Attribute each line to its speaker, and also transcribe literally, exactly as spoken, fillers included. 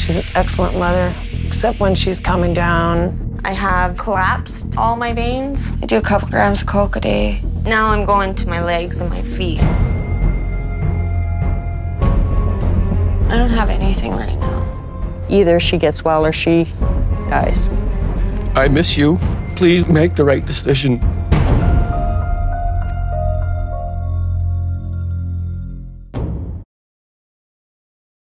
Speaker 1: She's an excellent mother, except when she's coming down.
Speaker 2: I have collapsed all my veins.
Speaker 3: I do a couple grams of coke a day.
Speaker 2: Now I'm going to my legs and my feet.
Speaker 3: I don't have anything right now.
Speaker 4: Either she gets well or she dies.
Speaker 5: I miss you. Please make the right decision.